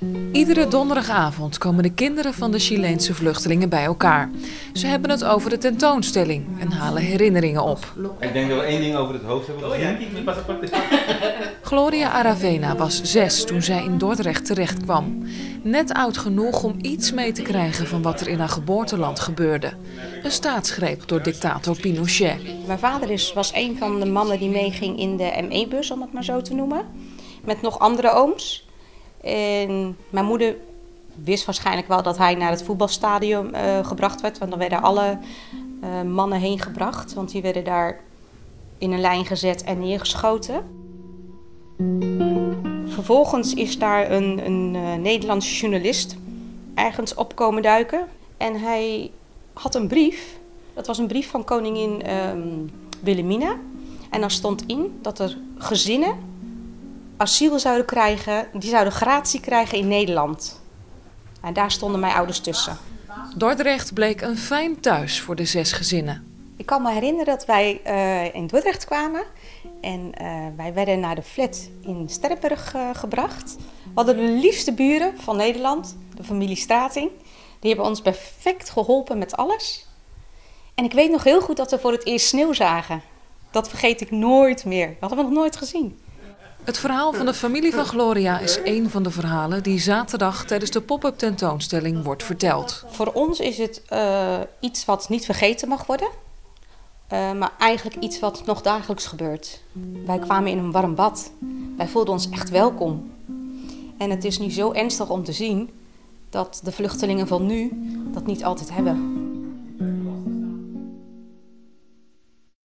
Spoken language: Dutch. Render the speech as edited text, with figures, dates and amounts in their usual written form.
Iedere donderdagavond komen de kinderen van de Chileense vluchtelingen bij elkaar. Ze hebben het over de tentoonstelling en halen herinneringen op. Ik denk dat we één ding over het hoofd hebben gezien. Gloria Aravena was 6 toen zij in Dordrecht terechtkwam. Net oud genoeg om iets mee te krijgen van wat er in haar geboorteland gebeurde. Een staatsgreep door dictator Pinochet. Mijn vader was een van de mannen die meeging in de ME-bus, om het maar zo te noemen. Met nog andere ooms. En mijn moeder wist waarschijnlijk wel dat hij naar het voetbalstadion gebracht werd. Want dan werden alle mannen heen gebracht. Want die werden daar in een lijn gezet en neergeschoten. Vervolgens is daar een Nederlandse journalist ergens op komen duiken. En hij had een brief. Dat was een brief van koningin Wilhelmina. En daar stond in dat er gezinnen asiel zouden krijgen, die zouden gratie krijgen in Nederland. En daar stonden mijn ouders tussen. Dordrecht bleek een fijn thuis voor de 6 gezinnen. Ik kan me herinneren dat wij in Dordrecht kwamen. En wij werden naar de flat in Sterrenburg gebracht. We hadden de liefste buren van Nederland, de familie Strating. Die hebben ons perfect geholpen met alles. En ik weet nog heel goed dat we voor het eerst sneeuw zagen. Dat vergeet ik nooit meer. Dat hadden we nog nooit gezien. Het verhaal van de familie van Gloria is een van de verhalen die zaterdag tijdens de pop-up tentoonstelling wordt verteld. Voor ons is het iets wat niet vergeten mag worden. Maar eigenlijk iets wat nog dagelijks gebeurt. Wij kwamen in een warm bad. Wij voelden ons echt welkom. En het is nu zo ernstig om te zien dat de vluchtelingen van nu dat niet altijd hebben.